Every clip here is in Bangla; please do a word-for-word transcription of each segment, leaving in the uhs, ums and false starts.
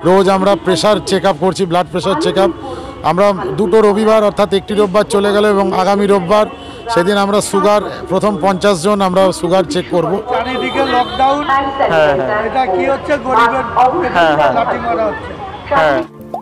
রোজ আমরা প্রেশার চেক আপ করছি, ব্লাড প্রেশার চেক আপ। আমরা দুটো রবিবার অর্থাৎ একটি রোববার চলে গেল এবং আগামী রোববার সেদিন আমরা সুগার প্রথম পঞ্চাশ জন আমরা সুগার চেক করব। চারিদিকে লকডাউন, হ্যাঁ এটা কি হচ্ছে, গরিবের লাঠি মারা হচ্ছে। হ্যাঁ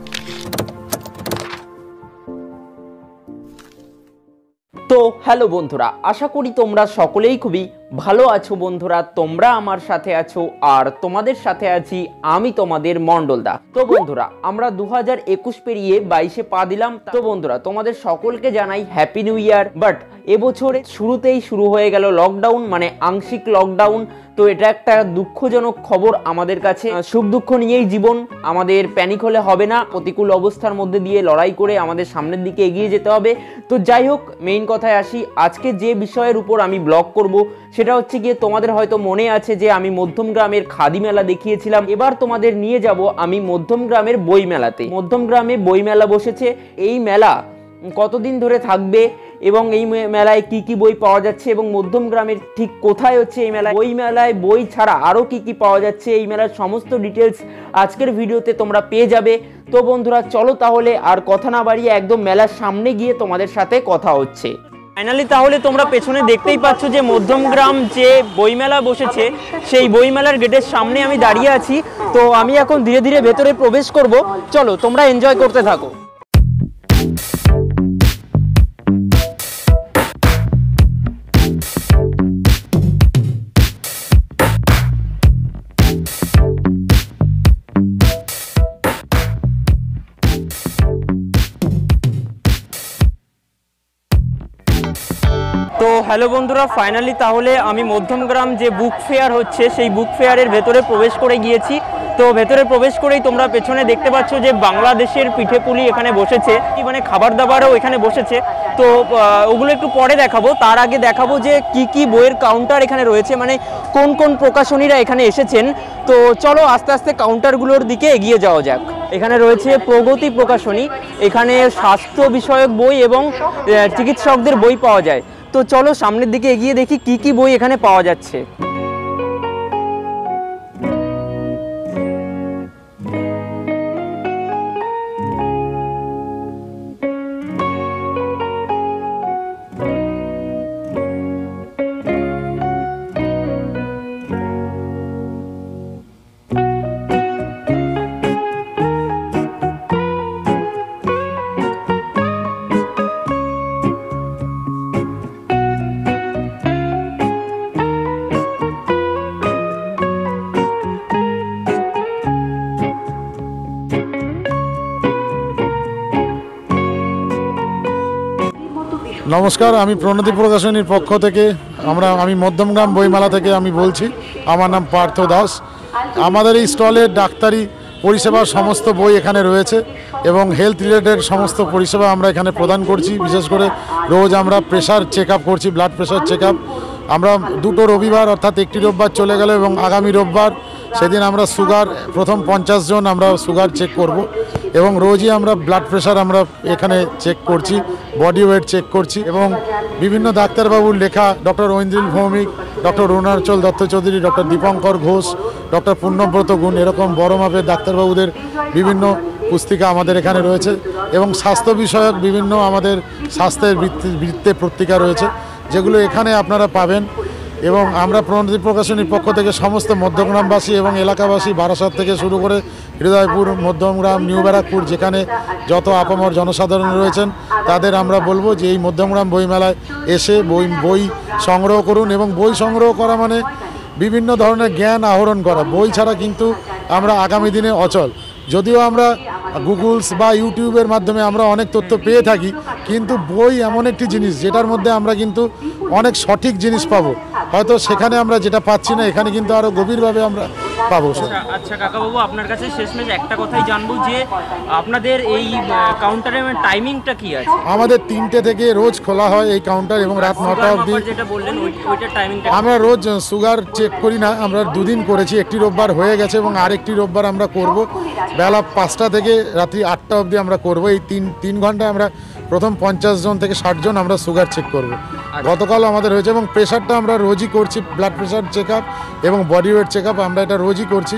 তো হ্যালো বন্ধুরা, আশা করি তোমরা সকলেই খুবই ভালো আছো। বন্ধুরা তোমরা আমার সাথে আছো আর তোমাদের সাথে আছি আমি তোমাদের মন্ডল দা। তো বন্ধুরা আমরা দু হাজার একুশ পেরিয়ে বাইশে পা দিলাম। তো বন্ধুরা তোমাদের সকলকে জানাই হ্যাপি নিউ ইয়ার। বাট এবছরে শুরুতেই শুরু হয়ে গেল লকডাউন, মানে আংশিক লকডাউন। তো এটা একটা দুঃখজনক খবর আমাদের কাছে। সুখ দুঃখ নিয়েই জীবন, আমাদের প্যানিক হলে হবে না, প্রতিকূল অবস্থার মধ্যে দিয়ে লড়াই করে আমাদের সামনের দিকে এগিয়ে যেতে হবে। তো যাই হোক, মেইন কথায় আসি। আজকে যে বিষয়ের উপর আমি ব্লগ করব সেটা হচ্ছে গিয়ে, তোমাদের হয়তো মনে আছে যে আমি মধ্যমগ্রামের খাদি মেলা দেখিয়েছিলাম। এবার তোমাদের নিয়ে যাব আমি মধ্যমগ্রামের বই মেলাতে। মধ্যমগ্রামে বই মেলা বসেছে। এই মেলা কতদিন ধরে থাকবে এবং এই মেলায় কি কি বই পাওয়া যাচ্ছে এবং মধ্যমগ্রামের ঠিক কোথায় হচ্ছে এই মেলায়, বই মেলায় বই ছাড়া আরও কি কি পাওয়া যাচ্ছে, এই মেলার সমস্ত ডিটেলস আজকের ভিডিওতে তোমরা পেয়ে যাবে। তো বন্ধুরা চলো তাহলে আর কথা না বাড়িয়ে একদম মেলার সামনে গিয়ে তোমাদের সাথে কথা হচ্ছে। ফাইনালি তাহলে তোমরা পেছনে দেখতেই পাচ্ছ যে মধ্যমগ্রাম যে বইমেলা বসেছে সেই বইমেলার গেটের সামনে আমি দাঁড়িয়ে আছি। তো আমি এখন ধীরে ধীরে ভেতরে প্রবেশ করব। চলো তোমরা এনজয় করতে থাকো। তো হ্যালো বন্ধুরা, ফাইনালি তাহলে আমি মধ্যমগ্রাম যে বুক ফেয়ার হচ্ছে সেই বুক ফেয়ারের ভেতরে প্রবেশ করে গিয়েছি। তো ভেতরে প্রবেশ করেই তোমরা পেছনে দেখতে পাচ্ছ যে বাংলাদেশের পিঠে পুলি এখানে বসেছে, মানে খাবার দাবারও এখানে বসেছে। তো ওগুলো একটু পরে দেখাবো। তার আগে দেখাবো যে কি কি বইয়ের কাউন্টার এখানে রয়েছে, মানে কোন কোন প্রকাশনীরা এখানে এসেছেন। তো চলো আস্তে আস্তে কাউন্টারগুলোর দিকে এগিয়ে যাওয়া যাক। এখানে রয়েছে প্রগতি প্রকাশনী, এখানে স্বাস্থ্য বিষয়ক বই এবং চিকিৎসকদের বই পাওয়া যায়। তো চলো সামনের দিকে এগিয়ে দেখি কি কি বই এখানে পাওয়া যাচ্ছে। নমস্কার, আমি প্রণতি প্রকাশনীর পক্ষ থেকে আমরা আমি মধ্যমগ্রাম বইমেলা থেকে আমি বলছি। আমার নাম পার্থ দাস। আমাদের এই স্টলে ডাক্তারি পরিষেবা সমস্ত বই এখানে রয়েছে এবং হেলথ রিলেটেড সমস্ত পরিষেবা আমরা এখানে প্রদান করছি। বিশেষ করে রোজ আমরা প্রেশার চেক আপ করছি, ব্লাড প্রেশার চেক আপ। আমরা দুটো রবিবার অর্থাৎ একটি রোববার চলে গেল এবং আগামী রোববার সেদিন আমরা সুগার প্রথম পঞ্চাশ জন আমরা সুগার চেক করব এবং রোজই আমরা ব্লাড প্রেশার আমরা এখানে চেক করছি, বডি ওয়েট চেক করছি এবং বিভিন্ন ডাক্তারবাবুর লেখা, doctor Aindril Bhowmik, doctor Arunachal Dutta Chowdhury, doctor Dipankar Ghosh, doctor Purnabrata Gun, এরকম বড় মাপের ডাক্তারবাবুদের বিভিন্ন পুস্তিকা আমাদের এখানে রয়েছে এবং স্বাস্থ্য বিষয়ক বিভিন্ন আমাদের স্বাস্থ্যের বৃত্তে পত্রিকা রয়েছে, যেগুলো এখানে আপনারা পাবেন। এবং আমরা প্রণতি প্রকাশনীর পক্ষ থেকে সমস্ত মধ্যমগ্রামবাসী এবং এলাকাবাসী, বারাসাত থেকে শুরু করে হৃদয়পুর, মধ্যমগ্রাম, নিউ ব্যারাকপুর, যেখানে যত আপামর জনসাধারণ রয়েছেন তাদের আমরা বলবো যে এই মধ্যমগ্রাম বইমেলায় এসে বই বই সংগ্রহ করুন। এবং বই সংগ্রহ করা মানে বিভিন্ন ধরনের জ্ঞান আহরণ করা। বই ছাড়া কিন্তু আমরা আগামী দিনে অচল। যদিও আমরা গুগলস বা ইউটিউবের মাধ্যমে আমরা অনেক তথ্য পেয়ে থাকি, কিন্তু বই এমন একটি জিনিস যেটার মধ্যে আমরা কিন্তু অনেক সঠিক জিনিস পাবো। হয়তো সেখানে আমরা যেটা পাচ্ছি না, এখানে কিন্তু আরো গভীরভাবে আমরা পাবো। আচ্ছা কাকাবাবু, আপনার কাছে শেষমেশ একটা কথাই জানবো যে আপনাদের এই কাউন্টারের টাইমিংটা কি আছে? আমাদের তিনটে থেকে রোজ খোলা হয় এই কাউন্টার এবং রাত নটা অবধি। যেটা বললেন ওইটার টাইমিংটা? আমরা রোজ সুগার চেক করি না, আমরা দুদিন করেছি। একটি রোববার হয়ে গেছে এবং আরেকটি রোববার আমরা করব। বেলা পাঁচটা থেকে রাত্রি আটটা অবধি আমরা করব। এই তিন তিন ঘন্টায় আমরা প্রথম পঞ্চাশ জন থেকে ষাট জন আমরা সুগার চেক করব। গতকাল আমাদের হয়েছে এবং প্রেশারটা আমরা রোজই করছি, ব্লাড প্রেশার চেক আপ এবং বডি ওয়েট চেক আপ আমরা এটা রোজই করছি।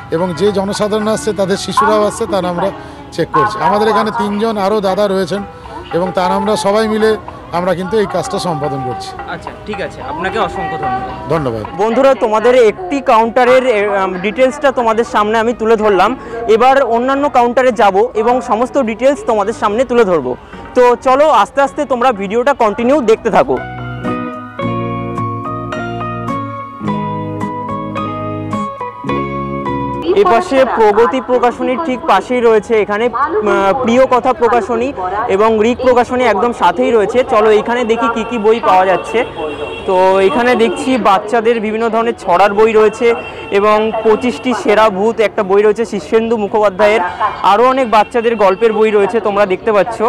এবং যে জনসাধারণ আসছে তাদের শিশুরাও আসছে তার আমরা চেক করছি। আমাদের এখানে তিনজন আরও দাদা রয়েছেন এবং তার আমরা সবাই মিলে আমরা কিন্তু এই কাজটা সম্পাদন করছি। আচ্ছা, ঠিক আছে, আপনাকে অসংখ্য ধন্যবাদ। ধন্যবাদ। বন্ধুরা, তোমাদের একটি কাউন্টারের ডিটেলসটা তোমাদের সামনে আমি তুলে ধরলাম। এবার অন্যান্য কাউন্টারে যাব এবং সমস্ত ডিটেলস তোমাদের সামনে তুলে ধরবো। তো চলো আস্তে আস্তে তোমরা ভিডিওটা কন্টিনিউ দেখতে থাকো। এপাশে প্রগতি প্রকাশনীর ঠিক পাশেই রয়েছে এখানে প্রিয় কথা প্রকাশনী এবং ঋক প্রকাশনী একদম সাথেই রয়েছে। চলো এখানে দেখি কি কি বই পাওয়া যাচ্ছে। তো এখানে দেখছি বাচ্চাদের বিভিন্ন ধরনের ছড়ার বই রয়েছে এবং পঁচিশটি সেরা ভূত একটা বই রয়েছে শীর্ষেন্দু মুখোপাধ্যায়ের। আরও অনেক বাচ্চাদের গল্পের বই রয়েছে, তোমরা দেখতে পাচ্ছ।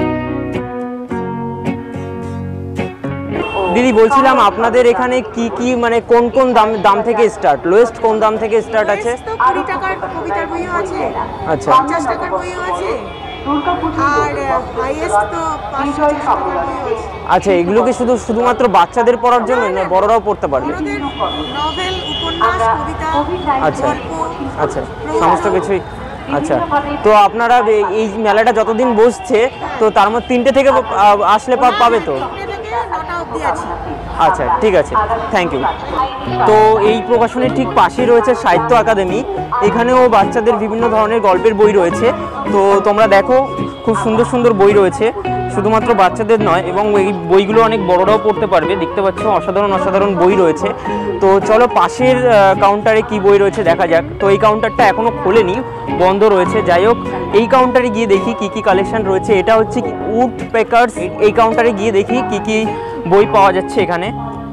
দিদি, বলছিলাম আপনাদের এখানে কি কি মানে কোন কোন দাম দাম থেকে স্টার্ট, লোয়েস্ট কোন দাম থেকে স্টার্ট আছে? কুড়ি টাকার কবিতার বইও আছে, আচ্ছা, পঞ্চাশ টাকার বইও আছে, আর হাইয়েস্ট তো পাঁচশো টাকার বইও আছে। আচ্ছা, এগুলো কি শুধু শুধুমাত্র বাচ্চাদের পড়ার জন্য না বড়রাও পড়তে পারবে? নভেল, উপন্যাস, কবিতা, আচ্ছা গল্প, আচ্ছা, সমস্ত কিছুই। আচ্ছা, তো আপনারা এই মেলাটা যতদিন বসছে তো তার মধ্যে তিনটে থেকে আসলে পাবে তো? নটা অবধি আছে। আচ্ছা, ঠিক আছে, থ্যাংক ইউ। তো এই প্রকাশনীর ঠিক পাশেই রয়েছে সাহিত্য একাডেমি। এখানেও বাচ্চাদের বিভিন্ন ধরনের গল্পের বই রয়েছে। তো তোমরা দেখো, খুব সুন্দর সুন্দর বই রয়েছে, শুধুমাত্র বাচ্চাদের নয়, এবং এই বইগুলো অনেক বড়রাও পড়তে পারবে। দেখতে পাচ্ছ অসাধারণ অসাধারণ বই রয়েছে। তো চলো পাশের কাউন্টারে কি বই রয়েছে দেখা যাক। তো এই কাউন্টারটা এখনো খোলেনি, বন্ধ রয়েছে। যাই হোক, এই কাউন্টারে গিয়ে দেখি কি কি কালেকশন রয়েছে। এটা হচ্ছে উড পেকার্স। এই কাউন্টারে গিয়ে দেখি কি কি বই পাওয়া যাচ্ছে এখানে।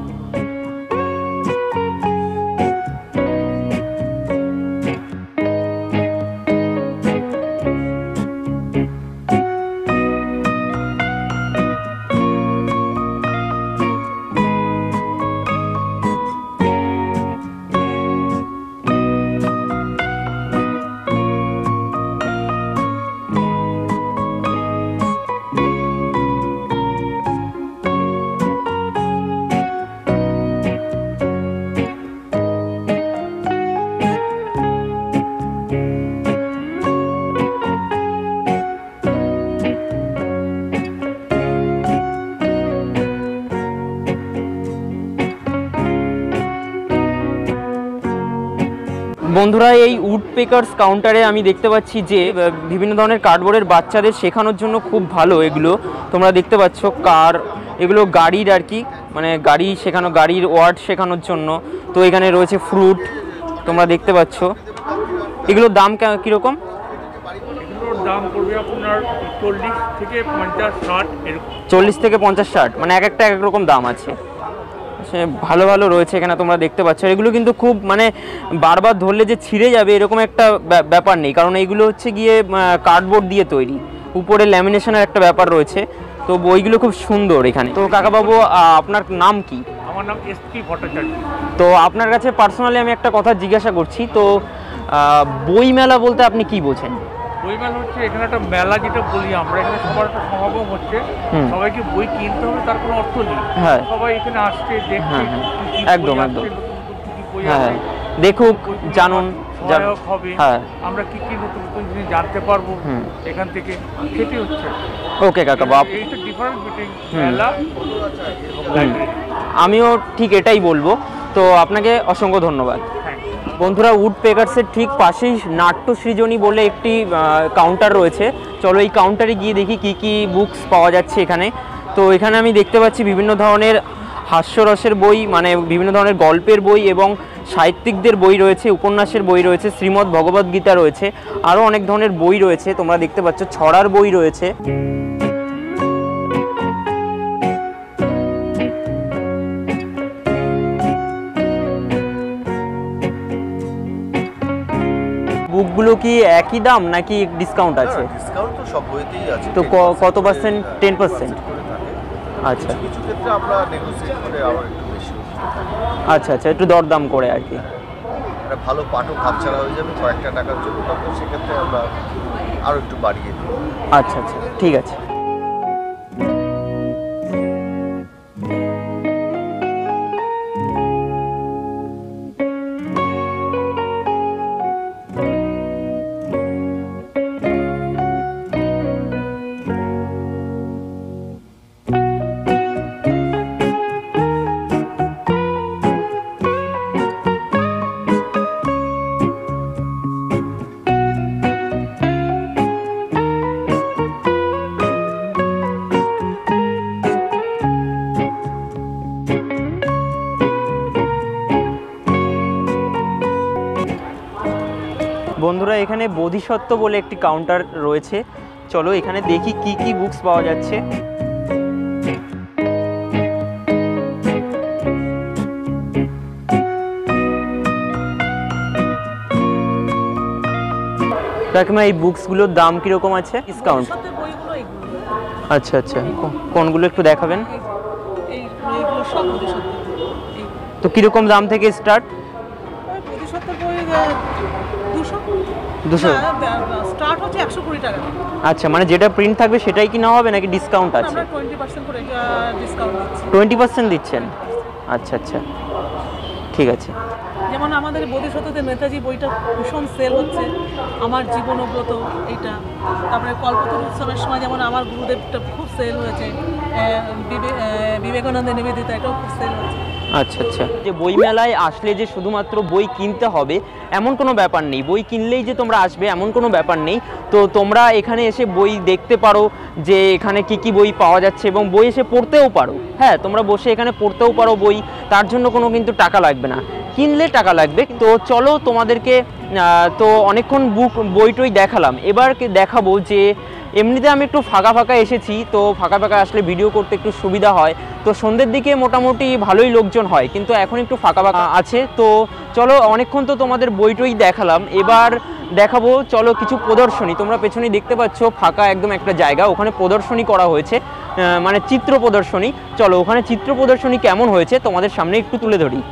বন্ধুরা, এই উড পেকার্স কাউন্টারে আমি দেখতে পাচ্ছি যে বিভিন্ন ধরনের কার্ডবোর্ডের বাচ্চাদের শেখানোর জন্য খুব ভালো এগুলো। তোমরা দেখতে পাচ্ছ কার, এগুলো গাড়ির আর কি, মানে গাড়ি শেখানো, গাড়ির ওয়ার্ড শেখানোর জন্য। তো এখানে রয়েছে ফ্রুট, তোমরা দেখতে পাচ্ছ। এগুলোর দাম কীরকম? এগুলোর দাম পড়বে আপনার চল্লিশ থেকে পঞ্চাশ ষাট এরকম। চল্লিশ থেকে পঞ্চাশ ষাট, মানে এক একটা এক এক রকম দাম আছে। সে ভালো ভালো রয়েছে এখানে, তোমরা দেখতে পাচ্ছ। এগুলো কিন্তু খুব মানে বারবার ধরলে যে ছিঁড়ে যাবে এরকম একটা ব্যাপার নেই, কারণ এইগুলো হচ্ছে গিয়ে কার্ডবোর্ড দিয়ে তৈরি, উপরে ল্যামিনেশনের একটা ব্যাপার রয়েছে। তো বইগুলো খুব সুন্দর এখানে। তো কাকাবাবু, আপনার নাম কি? আমার নাম এস পি ভট্টাচার্য। তো আপনার কাছে পার্সোনালি আমি একটা কথা জিজ্ঞাসা করছি। তো বই মেলা বলতে আপনি কি বোঝেন? বই মেলা হচ্ছে এখানে একটা মেলা, যেটা বলি আমরা, এখানে সবার একটা সমাগম হচ্ছে, সবাইকে বই কিনতে হবে তার কোনো অর্থ নেই। হ্যাঁ, সবাই এখানে আসছে, দেখছে, একদম একদম, হ্যাঁ, দেখুক, জানুন, সহায়ক হবে। হ্যাঁ, আমরা কি কি নতুন নতুন জিনিস জানতে পারবো এখান থেকে, সেটি হচ্ছে। ওকে কাকাবাবু, এইটা ডিফারেন্স বিটুইন মেলা এবং লাইব্রেরি। আমিও ঠিক এটাই বলবো। তো আপনাকে অসংখ্য ধন্যবাদ। বন্ধুরা, উড পেকার্সের ঠিক পাশেই নাট্য সৃজনী বলে একটি কাউন্টার রয়েছে। চলো এই কাউন্টারে গিয়ে দেখি কি কি বুকস পাওয়া যাচ্ছে এখানে। তো এখানে আমি দেখতে পাচ্ছি বিভিন্ন ধরনের হাস্যরসের বই, মানে বিভিন্ন ধরনের গল্পের বই এবং সাহিত্যিকদের বই রয়েছে, উপন্যাসের বই রয়েছে, শ্রীমদ্ ভগবদ্গীতা রয়েছে, আরও অনেক ধরনের বই রয়েছে। তোমরা দেখতে পাচ্ছ ছড়ার বই রয়েছে। বুকগুলো কি একই দাম নাকি ডিসকাউন্ট আছে? ডিসকাউন্ট তো সব বইতেই আছে। তো কত পার্সেন্ট? Ten percent. আচ্ছা, কিছু ক্ষেত্রে আমরা নেগোসিয়েট করে আবার একটু বেশি। আচ্ছা আচ্ছা, একটু দরদাম করে আর কি। একটা ভালো পাঠক হাতছাড়া হয়ে যাবে কয়েকটা টাকার জন্য, তখন সেক্ষেত্রে আমরা আরও একটু বাড়িয়ে দিই। আচ্ছা আচ্ছা, ঠিক আছে। বন্ধুরা এখানে বোধিসত্ত্ব বলে একটি কাউন্টার রয়েছে, চলো এখানে দেখি কি কি বুকস পাওয়া যাচ্ছে। কাকিমা এই বুকসগুলোর দাম কিরকম আছে? ডিসকাউন্ট? আচ্ছা আচ্ছা, কোনগুলো একটু দেখাবেন? তো কিরকম দাম থেকে স্টার্ট? দুশো স্টার্ট হচ্ছে একশো কুড়ি টাকা। আচ্ছা, মানে যেটা প্রিন্ট থাকবে সেটাই কি না হবে নাকি ডিসকাউন্ট আছে? আমরা টোয়েন্টি পার্সেন্ট করে ডিসকাউন্ট দিচ্ছি। টোয়েন্টি পার্সেন্ট দিচ্ছেন? আচ্ছা আচ্ছা, ঠিক আছে। যেমন আমাদের বোধিসত্ত্বতে নেতাজি বইটা ভীষণ সেল হচ্ছে, আমার জীবনব্রত এইটা, তারপরে কল্পতরু উৎসবের সময় যেমন আমার গুরুদেবটা খুব সেল হয়েছে, বিবেকানন্দ নিবেদিতা এটাও খুব সেল হয়েছে। আচ্ছা আচ্ছা, যে বই মেলায় আসলে যে শুধুমাত্র বই কিনতে হবে এমন কোনো ব্যাপার নেই, বই কিনলেই যে তোমরা আসবে এমন কোনো ব্যাপার নেই। তো তোমরা এখানে এসে বই দেখতে পারো যে এখানে কি কি বই পাওয়া যাচ্ছে এবং বই এসে পড়তেও পারো। হ্যাঁ, তোমরা বসে এখানে পড়তেও পারো বই, তার জন্য কোনো কিন্তু টাকা লাগবে না, কিনলে টাকা লাগবে। তো চলো তোমাদেরকে তো অনেকক্ষণ বুক বই টই দেখালাম, এবার দেখাবো যে এমনিতে আমি একটু ফাঁকা ফাঁকা এসেছি, তো ফাঁকা ফাঁকা আসলে ভিডিও করতে একটু সুবিধা হয়। তো সন্ধ্যের দিকে মোটামুটি ভালোই লোকজন হয়, কিন্তু এখন একটু ফাঁকা ফাঁকা আছে। তো চলো অনেকক্ষণ তো তোমাদের বই টই দেখালাম, এবার দেখাবো চলো কিছু প্রদর্শনী। তোমরা পেছনে দেখতে পাচ্ছ ফাঁকা একদম একটা জায়গা, ওখানে প্রদর্শনী করা হয়েছে, মানে চিত্র প্রদর্শনী। চলো ওখানে চিত্র প্রদর্শনী কেমন হয়েছে তোমাদের সামনে একটু তুলে ধরি।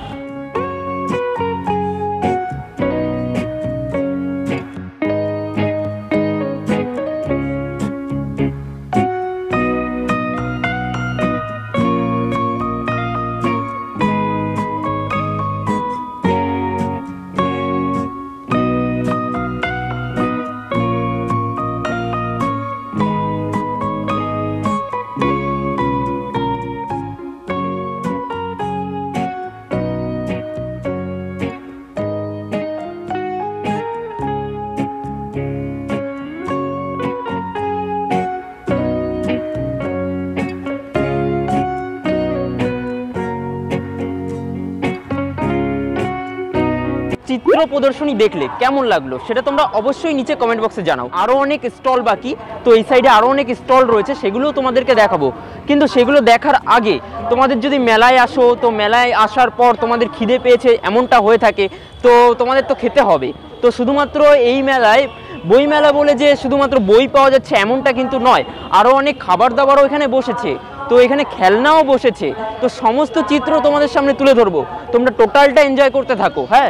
চিত্র প্রদর্শনী দেখলে কেমন লাগলো সেটা তোমরা অবশ্যই নিচে কমেন্ট বক্সে জানাও। আরো অনেক স্টল বাকি, তো এই সাইডে আরো অনেক স্টল রয়েছে, সেগুলোও তোমাদেরকে দেখাবো। কিন্তু সেগুলো দেখার আগে তোমাদের যদি মেলায় আসো, তো মেলায় আসার পর তোমাদের খিদে পেয়েছে এমনটা হয়ে থাকে, তো তোমাদের তো খেতে হবে। তো শুধুমাত্র এই মেলায় বই মেলা বলে যে শুধুমাত্র বই পাওয়া যাচ্ছে এমনটা কিন্তু নয়, আরো অনেক খাবার দাবারও এখানে বসেছে, তো এখানে খেলনাও বসেছে। তো সমস্ত চিত্র তোমাদের সামনে তুলে ধরবো, তোমরা টোটালটা এনজয় করতে থাকো। হ্যাঁ,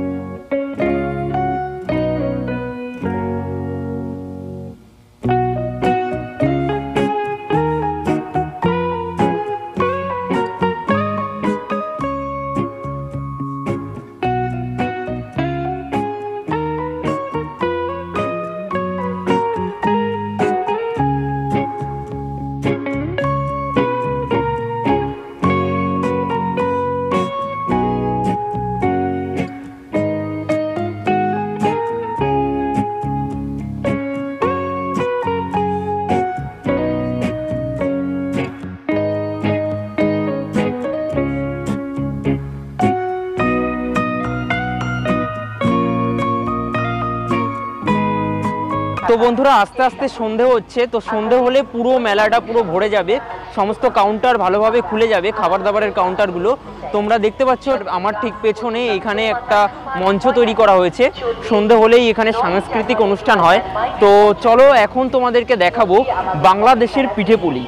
তো বন্ধুরা আস্তে আস্তে সন্ধে হচ্ছে, তো সন্ধে হলে পুরো মেলাটা পুরো ভরে যাবে, সমস্ত কাউন্টার ভালোভাবে খুলে যাবে, খাবার দাবারের কাউন্টারগুলো। তোমরা দেখতে পাচ্ছ আমার ঠিক পেছনে এখানে একটা মঞ্চ তৈরি করা হয়েছে, সন্ধে হলেই এখানে সাংস্কৃতিক অনুষ্ঠান হয়। তো চলো এখন তোমাদেরকে দেখাবো বাংলাদেশের পিঠে পুলি।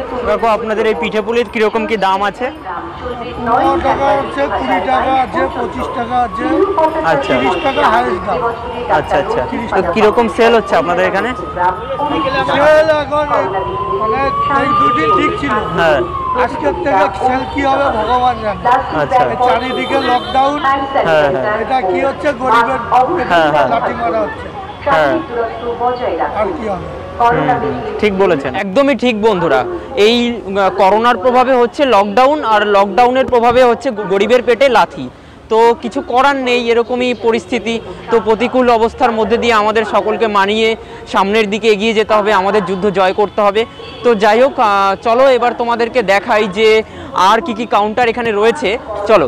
দেখো আপনাদের এই পিঠে পুলির কিরকম কি দাম আছে? পনেরো টাকা আছে, কুড়ি টাকা আছে, পঁচিশ টাকা আছে, আচ্ছা তিরিশ টাকা হাইস্ট দাম। আচ্ছা আচ্ছা তো কিরকম সেল হচ্ছে আপনাদের এখানে? সেল এখন মানে এই দুদিন ঠিক ছিল, হ্যাঁ আজকের থেকে সেল কি হবে ভগবান জানে। আচ্ছা এই চারিদিকে লকডাউন, হ্যাঁ হ্যাঁ এটা কি হচ্ছে গরিবের হ্যাঁ, হ্যাঁ। লাঠি মারা হচ্ছে, হ্যাঁ আর কি হবে। ঠিক বলেছেন, একদমই ঠিক বন্ধুরা। এই আহ, করোনার প্রভাবে হচ্ছে লকডাউন, আর লকডাউনের প্রভাবে হচ্ছে গরিবের পেটে লাথি। তো কিছু করার নেই, এরকমই পরিস্থিতি। তো প্রতিকূল অবস্থার মধ্যে দিয়ে আমাদের সকলকে মানিয়ে সামনের দিকে এগিয়ে যেতে হবে, আমাদের যুদ্ধ জয় করতে হবে। তো যাই হোক, আহ, চলো এবার তোমাদেরকে দেখাই যে আর কি কি কাউন্টার এখানে রয়েছে। চলো।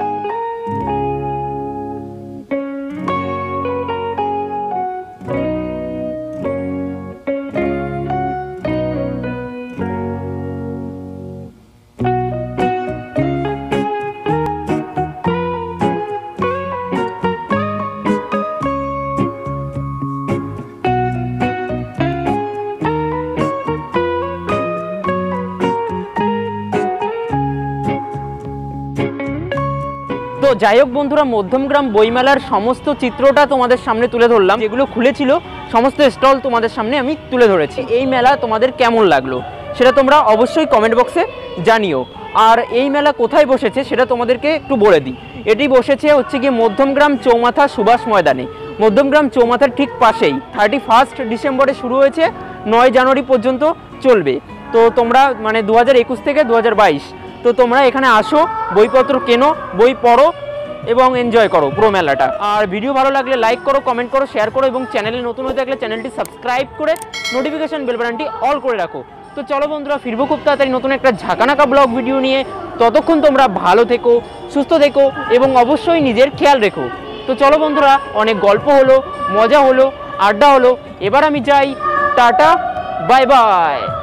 তো যাই হোক বন্ধুরা, মধ্যমগ্রাম বইমেলার সমস্ত চিত্রটা তোমাদের সামনে তুলে ধরলাম। যেগুলো খুলেছিল সমস্ত স্টল তোমাদের সামনে আমি তুলে ধরেছি। এই মেলা তোমাদের কেমন লাগলো সেটা তোমরা অবশ্যই কমেন্ট বক্সে জানিও। আর এই মেলা কোথায় বসেছে সেটা তোমাদেরকে একটু বলে দিই। এটি বসেছে হচ্ছে গিয়ে মধ্যমগ্রাম চৌমাথা সুভাষ ময়দানে, মধ্যমগ্রাম চৌমাথার ঠিক পাশেই। থার্টি ফার্স্ট ডিসেম্বরে শুরু হয়েছে, নয় জানুয়ারি পর্যন্ত চলবে। তো তোমরা মানে দু হাজার একুশ থেকে দু হাজার বাইশ তো তোমরা এখানে আসো, বইপত্র কেনো, বই পড়ো এবং এনজয় করো পুরো মেলাটা। আর ভিডিও ভালো লাগলে লাইক করো, কমেন্ট করো, শেয়ার করো এবং চ্যানেলে নতুন হয়ে থাকলে চ্যানেলটি সাবস্ক্রাইব করে নোটিফিকেশন বেল বাটনটি অল করে রাখো। তো চলো বন্ধুরা, ফিরবো খুব তাড়াতাড়ি নতুন একটা ঝাঁকানাকা ব্লগ ভিডিও নিয়ে। ততক্ষণ তোমরা ভালো থেকো, সুস্থ থেকো এবং অবশ্যই নিজের খেয়াল রেখো। তো চলো বন্ধুরা, অনেক গল্প হলো, মজা হলো, আড্ডা হলো, এবার আমি যাই। Tata, bye by.